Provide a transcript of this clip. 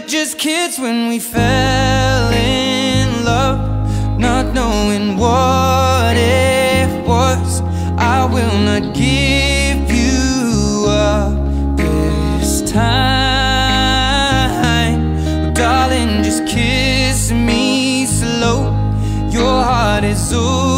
just kids when we fell in love, not knowing what it was. I will not give you up this time. Darling, just kiss me slow. Your heart is over